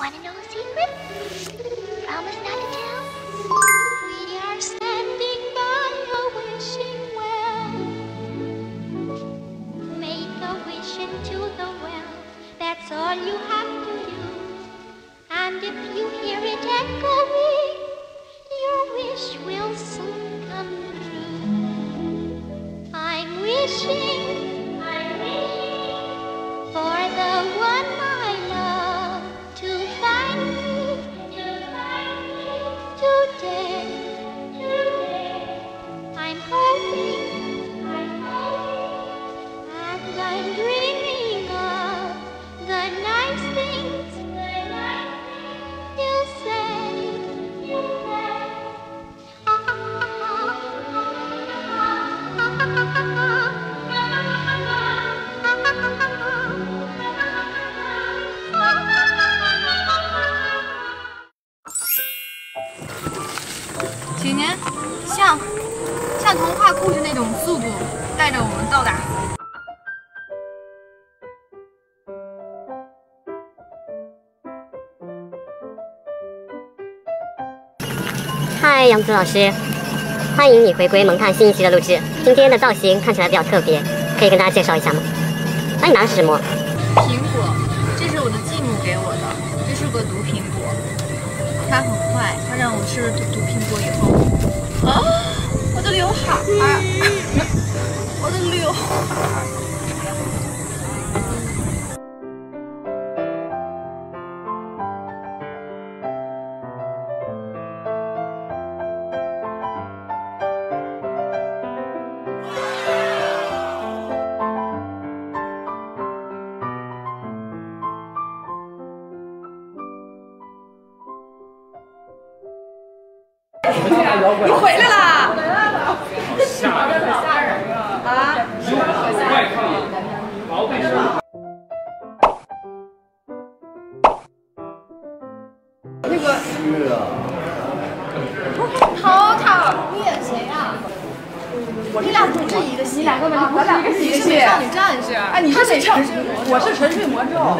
Wanna know a secret? Promise not to tell. We are standing by a wishing well. Make a wish into the well. That's all you have to do. And if you hear it echoing, your wish will soon come true. I'm wishing for the one I love to find me today. I'm hoping and I'm dreaming of the nice things you'll say. 请您像童话故事那种速度带着我们到达。 嗨，杨子老师，欢迎你回归萌探新一期的录制。今天的造型看起来比较特别，可以跟大家介绍一下吗？那你拿的是什么？ 苹果，这是我的继母给我的，这是个毒苹果，它很坏，它让我吃了毒苹果以后，啊，我的刘海儿，我的刘海儿。 你回来啦！ 好吓人啊！ 外抗毛背手。 那个淘淘，你演谁啊？你俩不是一个戏，你俩根本就不是一个戏。你是美少女战士，哎，你是美少女，我是沉睡魔咒。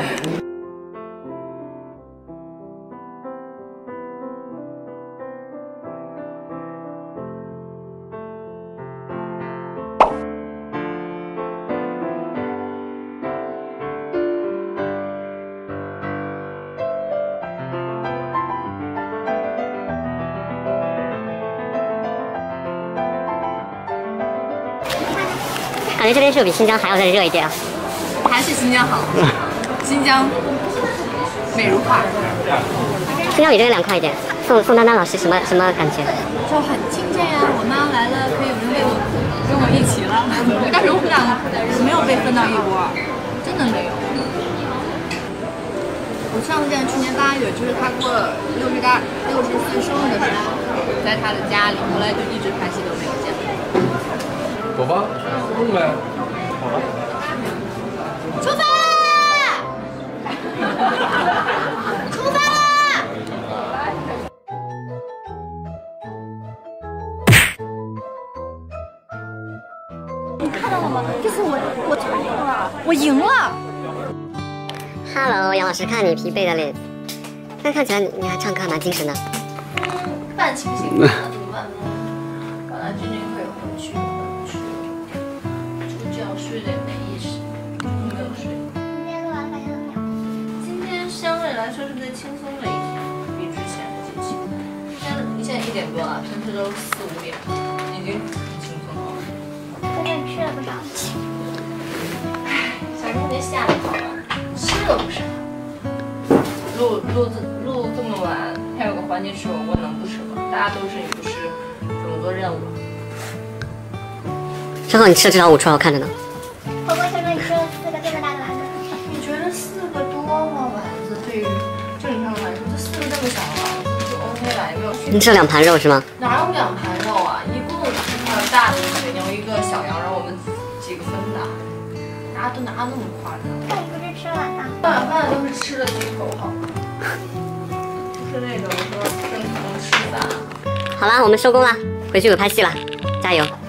感觉这边是不是比新疆还要再热一点啊？ 还是新疆好，新疆美如画。 新疆比这边凉快一点。宋丹丹老师什么感觉？ 就很亲切呀，我妈来了，可以有人跟我一起了。但是我们俩没有被分到一窝，真的没有。我上次见去年8月，就是他过了60岁生日的时候，在他的家里，后来就一直拍戏都没有见。 走吧，弄呗。好吧。 出发啦！出发啦！你看到了吗？这次我成功了，我赢了。 Hello， 杨老师，看你疲惫的脸，但看起来你还唱歌还蛮精神的。 半清醒，怎么办？本来今天会回去，就这样睡得也没意识，没有睡。 今天录完感觉怎么样？ 今天相对来说是最轻松的一天，比之前的节气。现在1点多了，平时都4、5点，已经很轻松了。 昨天吃了不少。 唉，想说这下午好了。吃了不少，录这么晚，还有个环节吃火锅，能不吃吗？大家都是也不是这么多任务。 正好你吃了这条5出好看着呢。 火锅先生，你吃了4个这么大的丸子。 你觉得4个多吗？丸子对于正常来说，这4个这么小的丸子就 OK 了，也没有去。 你吃了2盘肉是吗？ 哪有2盘肉啊？一共还有大的水牛1个，小羊肉我们几个分的，哪那么夸张？ 那你不是吃了晚饭？ 晚饭都是吃了几口，好吗？不是那种说正常吃饭。 好啦，我们收工啦，回去有拍戏了，加油！